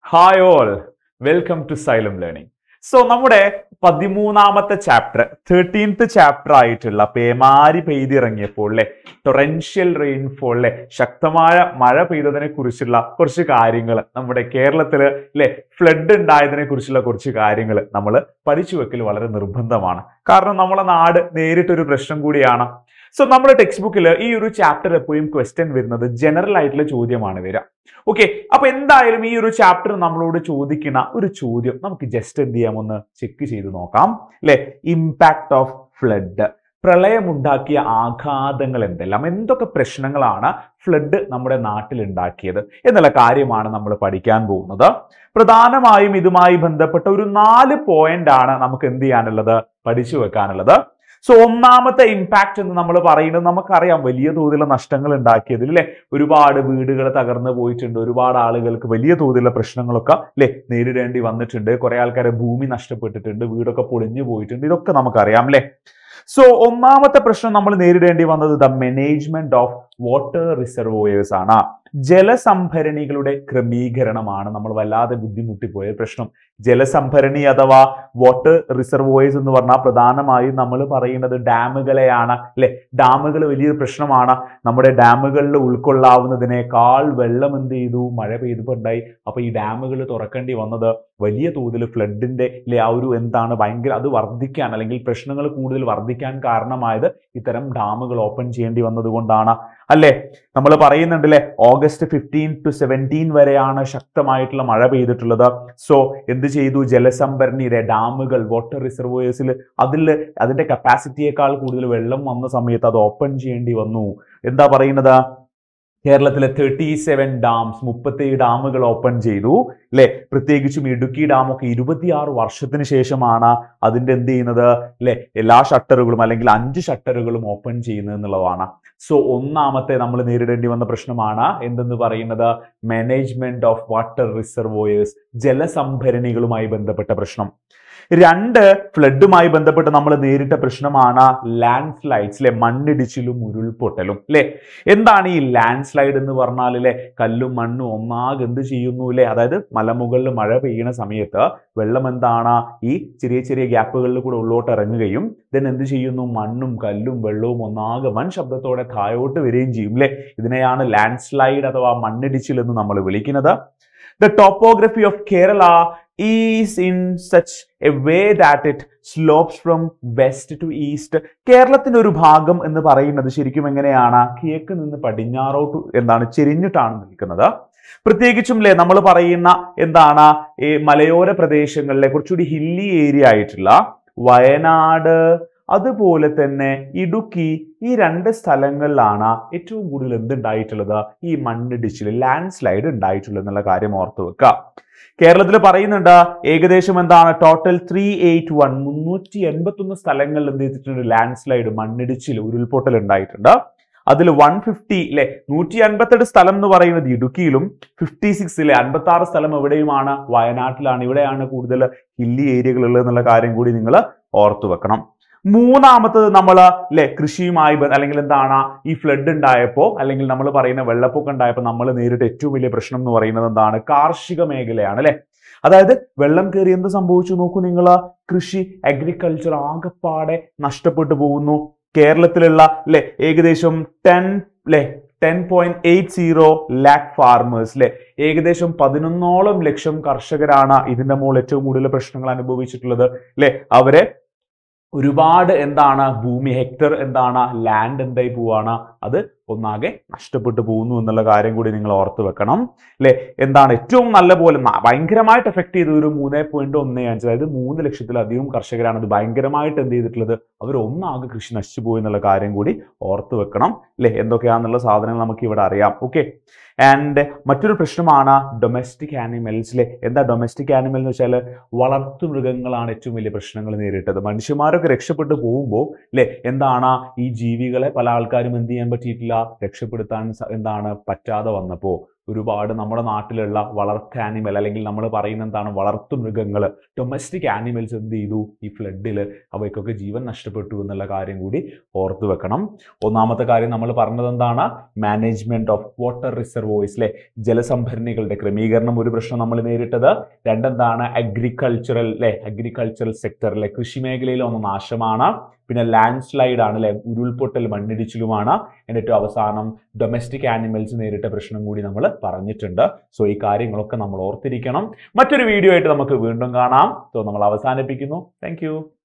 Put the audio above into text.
Hi all, welcome to Xylem Learning. So, നമ്മുടെ 13ാമത്തെ chapter 13th chapter ആയിട്ടുള്ള പേമാരി പെയ്തിറങ്ങിയപ്പോൾ torrential rainfall ശക്തമായ മഴ പെയ്തതിനെ കുറിച്ചുള്ള കുറച്ച് കാര്യങ്ങൾ നമ്മുടെ കേരളത്തിൽ ഫ്ലഡ് ഉണ്ടായതിനെ കുറിച്ചുള്ള കുറച്ച് കാര്യങ്ങൾ നമ്മൾ പഠിച്ചു വെക്കൽ വളരെ നിർബന്ധമാണ്. കാരണം നമ്മളെ നാട് നേരിട്ടൊരു പ്രശ്നം കൂടിയാണ്. സോ നമ്മുടെ ടെക്സ്റ്റ് ബുക്കിൽ ഈ ഒരു ചാപ്റ്റർ എപ്പോഴും ക്വസ്റ്റ്യൻ വരുന്നത് ജനറൽ ആയിട്ടുള്ള ചോദ്യമാണ് വരിക. ഓക്കെ, അപ്പൊ എന്തായാലും ഈ ഒരു ചാപ്റ്റർ നമ്മളോട് ചോദിക്കുന്ന ഒരു ചോദ്യം നമുക്ക് ജസ്റ്റ് എന്ത് ചെയ്യാം, ഒന്ന് ചെക്ക് ചെയ്ത് നോക്കാം. ഇമ്പാക്ട് ഓഫ് ഫ്ലഡ്, പ്രളയമുണ്ടാക്കിയ ആഘാതങ്ങൾ എന്തെല്ലാം, എന്തൊക്കെ പ്രശ്നങ്ങളാണ് ഫ്ലഡ് നമ്മുടെ നാട്ടിൽ ഉണ്ടാക്കിയത് എന്നുള്ള കാര്യമാണ് നമ്മൾ പഠിക്കാൻ പോകുന്നത്. പ്രധാനമായും ഇതുമായി ബന്ധപ്പെട്ട ഒരു 4 പോയിന്റ് ആണ് നമുക്ക് എന്ത് ചെയ്യാനുള്ളത്, പഠിച്ചു വെക്കാനുള്ളത്. സോ ഒന്നാമത്തെ ഇമ്പാക്ട് എന്ന് നമ്മൾ പറയുന്നത് നമുക്കറിയാം, വലിയ തോതിലുള്ള നഷ്ടങ്ങൾ ഉണ്ടാക്കിയതിൽ ഒരുപാട് വീടുകൾ തകർന്നു പോയിട്ടുണ്ട്, ഒരുപാട് ആളുകൾക്ക് വലിയ തോതിലുള്ള പ്രശ്നങ്ങളൊക്കെ നേരിടേണ്ടി വന്നിട്ടുണ്ട്, കുറെ ആൾക്കാരെ ഭൂമി നഷ്ടപ്പെട്ടിട്ടുണ്ട്, വീടൊക്കെ പൊളിഞ്ഞു പോയിട്ടുണ്ട്, ഇതൊക്കെ നമുക്കറിയാം സോ ഒന്നാമത്തെ പ്രശ്നം നമ്മൾ നേരിടേണ്ടി വന്നത് the management of water reservoirs ആണ്. ജലസംഭരണികളുടെ ക്രമീകരണമാണ് നമ്മൾ വല്ലാതെ ബുദ്ധിമുട്ടിപ്പോയ പ്രശ്നം. ജലസംഭരണി അഥവാ വാട്ടർ റിസർവോയേഴ്സ് എന്ന് പറഞ്ഞാൽ പ്രധാനമായും നമ്മൾ പറയുന്നത് ഡാമുകളെയാണ്. ഡാമുകൾ വലിയൊരു പ്രശ്നമാണ്. നമ്മുടെ ഡാമുകളിൽ ഉൾക്കൊള്ളാവുന്നതിനേക്കാൾ വെള്ളം എന്ത് ചെയ്തു, മഴ പെയ്തപ്പോൾ ഉണ്ടായി. അപ്പൊ ഈ ഡാമുകൾ തുറക്കേണ്ടി വന്നത് വലിയ തോതിൽ ഫ്ലഡിന്റെ ആ ഒരു എന്താണ് ഭയങ്കര അത് വർദ്ധിക്കാൻ അല്ലെങ്കിൽ പ്രശ്നങ്ങൾ കൂടുതൽ വർദ്ധിക്കാൻ കാരണമായത് ഇത്തരം ഡാമുകൾ ഓപ്പൺ ചെയ്യേണ്ടി വന്നത് കൊണ്ടാണ്. അല്ലേ, നമ്മൾ പറയുന്നുണ്ടല്ലേ ഓഗസ്റ്റ് 15 to 17 വരെയാണ് ശക്തമായിട്ടുള്ള മഴ പെയ്തിട്ടുള്ളത്. സോ എന്ത് ചെയ്തു, ജലസംഭരണിയുടെ ഡാമുകൾ വാട്ടർ റിസർവോയേഴ്സിൽ അതിന്റെ കപ്പാസിറ്റിയേക്കാൾ കൂടുതൽ വെള്ളം വന്ന സമയത്ത് അത് ഓപ്പൺ ചെയ്യേണ്ടി വന്നു. എന്താ പറയുന്നത്, കേരളത്തിലെ 37 ഡാംസ് 37 ഡാമുകൾ ഓപ്പൺ ചെയ്തു. പ്രത്യേകിച്ചും ഇടുക്കി ഡാമൊക്കെ 26 വർഷത്തിന് ശേഷമാണ് അതിന്റെ എന്ത് ചെയ്യുന്നത് എല്ലാ ഷട്ടറുകളും അല്ലെങ്കിൽ 5 ഷട്ടറുകളും ഓപ്പൺ ചെയ്യുന്നത് എന്നുള്ളതാണ്. സോ ഒന്നാമത്തെ നമ്മൾ നേരിടേണ്ടി വന്ന പ്രശ്നമാണ് എന്തെന്ന് പറയുന്നത്, മാനേജ്മെന്റ് ഓഫ് വാട്ടർ റിസർവോയേഴ്സ്, ജലസംഭരണികളുമായി ബന്ധപ്പെട്ട പ്രശ്നം. 2, ഫ്ലഡുമായി ബന്ധപ്പെട്ട് നമ്മൾ നേരിട്ട പ്രശ്നമാണ് ലാൻഡ് സ്ലൈഡ്സ്, മണ്ണിടിച്ചിലും ഉരുൾപൊട്ടലും. എന്താണ് ഈ ലാൻഡ് സ്ലൈഡ് എന്ന് പറഞ്ഞാൽ കല്ലും മണ്ണും ഒന്നാകെ എന്ത് ചെയ്യുന്നു അതായത് മലമുകളിൽ മഴ പെയ്യുന്ന സമയത്ത് വെള്ളം എന്താണ് ഈ ചെറിയ ചെറിയ ഗ്യാപ്പുകളിൽ കൂടെ ഉള്ളോട്ട് ഇറങ്ങുകയും ദെൻ എന്ത് ചെയ്യുന്നു, മണ്ണും കല്ലും വെള്ളവും ഒന്നാകെ വൻ ശബ്ദത്തോടെ താഴോട്ട് വരികയും ചെയ്യും. ഇതിനെയാണ് ലാൻഡ് സ്ലൈഡ് അഥവാ മണ്ണിടിച്ചിൽ എന്ന് നമ്മൾ വിളിക്കുന്നത്. The topography of Kerala is in such a way that it slopes from west to east. കേരളത്തിന്റെ ഒരു ഭാഗം എന്ന് പറയുന്നത് ശരിക്കും എങ്ങനെയാണ്, കിഴക്ക് നിന്ന് പടിഞ്ഞാറോട്ട് എന്താണ് ചെരിഞ്ഞിട്ടാണ് നിൽക്കുന്നത്. പ്രത്യേകിച്ചും നമ്മൾ പറയുന്ന എന്താണ് ഈ മലയോര പ്രദേശങ്ങളിലെ കുറച്ചുകൂടി ഹില്ലി ഏരിയ ആയിട്ടുള്ള വയനാട് അതുപോലെ തന്നെ ഇടുക്കി, ഈ 2 സ്ഥലങ്ങളിലാണ് ഏറ്റവും കൂടുതൽ എന്തുണ്ടായിട്ടുള്ളത്, ഈ മണ്ണിടിച്ചിൽ ലാൻഡ് സ്ലൈഡ് ഉണ്ടായിട്ടുള്ളത് എന്നുള്ള കാര്യം ഓർത്തു വെക്കുക. കേരളത്തിൽ പറയുന്നുണ്ട് ഏകദേശം എന്താണ് ടോട്ടൽ 381 സ്ഥലങ്ങളിൽ എന്ത് ചെയ്തിട്ടുണ്ട്, ലാൻഡ് സ്ലൈഡ് മണ്ണിടിച്ചിൽ ഉരുൾപൊട്ടൽ ഉണ്ടായിട്ടുണ്ട്. അതിൽ 150 സ്ഥലം എന്ന് പറയുന്നത് ഇടുക്കിയിലും 56 56 സ്ഥലം എവിടെയുമാണ്, വയനാട്ടിലാണ്. ഇവിടെയാണ് കൂടുതൽ ഹില്ലി ഏരിയകൾ ഉള്ളത് എന്നുള്ള കാര്യം കൂടി നിങ്ങൾ ഓർത്തു വെക്കണം. മൂന്നാമത്തത് നമ്മൾ കൃഷിയുമായി അല്ലെങ്കിൽ എന്താണ് ഈ ഫ്ലഡ് ഉണ്ടായപ്പോ അല്ലെങ്കിൽ നമ്മൾ പറയുന്ന വെള്ളപ്പൊക്കം ഉണ്ടായപ്പോൾ നമ്മൾ നേരിട്ട് ഏറ്റവും വലിയ പ്രശ്നം എന്ന് പറയുന്നത് എന്താണ്, കാർഷിക മേഖലയാണ്. അതായത് വെള്ളം കയറി എന്ത് സംഭവിച്ചു നോക്കൂ നിങ്ങൾ, കൃഷി അഗ്രികൾച്ചർ ആകെപ്പാടെ നഷ്ടപ്പെട്ടു പോകുന്നു. കേരളത്തിലുള്ള ഏകദേശം 10.80 lakh ഫാർമേഴ്സ് ഏകദേശം 11ഓളം ലക്ഷം കർഷകരാണ് ഇതിന്റെ മുകളിൽ ഏറ്റവും കൂടുതൽ പ്രശ്നങ്ങൾ അനുഭവിച്ചിട്ടുള്ളത്. അവരെ ഒരുപാട് എന്താണ് ഭൂമി ഹെക്ടർ എന്താണ് ലാൻഡ് എന്തായി പോവാണ്, അത് ഒന്നാകെ നഷ്ടപ്പെട്ടു പോകുന്നു എന്നുള്ള കാര്യം കൂടി നിങ്ങൾ ഓർത്ത് വെക്കണം. എന്താണ് ഏറ്റവും നല്ല പോലെ ഭയങ്കരമായിട്ട് എഫക്ട് ചെയ്ത ഒരു 3.15, അതായത് 3 ലക്ഷത്തിലധികം കർഷകരാണ് അത് ഭയങ്കരമായിട്ട് എന്ത് ചെയ്തിട്ടുള്ളത്, അവർ ഒന്നാകെ കൃഷി നശിച്ചു പോയി എന്നുള്ള കാര്യം കൂടി ഓർത്ത് വെക്കണം. എന്തൊക്കെയാണെന്നുള്ള സാധനങ്ങൾ നമുക്ക് ഇവിടെ അറിയാം. ഓക്കെ, ആൻഡ് മറ്റൊരു പ്രശ്നമാണ് ഡൊമസ്റ്റിക് ആനിമൽസ്. എന്താ ഡൊമസ്റ്റിക് ആനിമൽ എന്ന് വെച്ചാൽ വളർത്തു മൃഗങ്ങളാണ് ഏറ്റവും വലിയ പ്രശ്നങ്ങൾ നേരിട്ടത്. മനുഷ്യന്മാരൊക്കെ രക്ഷപ്പെട്ടു പോകുമ്പോൾ എന്താണ് ഈ ജീവികളെ പല ആൾക്കാരും എന്ത് ചെയ്യാൻ പറ്റിയിട്ടില്ല, രക്ഷപ്പെടുത്താൻ എന്താണ് പറ്റാതെ വന്നപ്പോ ഒരുപാട് നമ്മുടെ നാട്ടിലുള്ള വളർത്ത് ആനിമൽ അല്ലെങ്കിൽ നമ്മൾ പറയുന്ന എന്താണ് വളർത്തു മൃഗങ്ങൾ, ഡൊമസ്റ്റിക് ആനിമൽസ് എന്ത് ചെയ്തു? ഈ ഫ്ലഡിൽ അവയ്ക്കൊക്കെ ജീവൻ നഷ്ടപ്പെട്ടു എന്നുള്ള കാര്യം കൂടി ഓർത്തു വെക്കണം. ഒന്നാമത്തെ കാര്യം നമ്മൾ പറഞ്ഞത് എന്താണ്? മാനേജ്മെന്റ് ഓഫ് വാട്ടർ റിസർവോയ്സ്, അല്ലെ, ജലസംഭരണികളുടെ ക്രമീകരണം ഒരു പ്രശ്നം നമ്മൾ നേരിട്ടത്. രണ്ടെന്താണ്? അഗ്രികൾച്ചറൽ സെക്ടറിലെ കൃഷി മേഖലയിലെ ഒന്ന് നാശമാണ്. പിന്നെ ലാൻഡ് സ്ലൈഡ് ആണ്, അല്ലെ, ഉരുൾപൊട്ടൽ മണ്ണിടിച്ചിലുമാണ്. എന്നിട്ട് അവസാനം ഡൊമസ്റ്റിക് ആനിമൽസ് നേരിട്ട പ്രശ്നം കൂടി നമ്മൾ പറഞ്ഞിട്ടുണ്ട്. സോ ഈ കാര്യങ്ങളൊക്കെ നമ്മൾ ഓർത്തിരിക്കണം. മറ്റൊരു വീഡിയോ ആയിട്ട് നമുക്ക് വീണ്ടും കാണാം. സോ നമ്മൾ അവസാനിപ്പിക്കുന്നു. താങ്ക്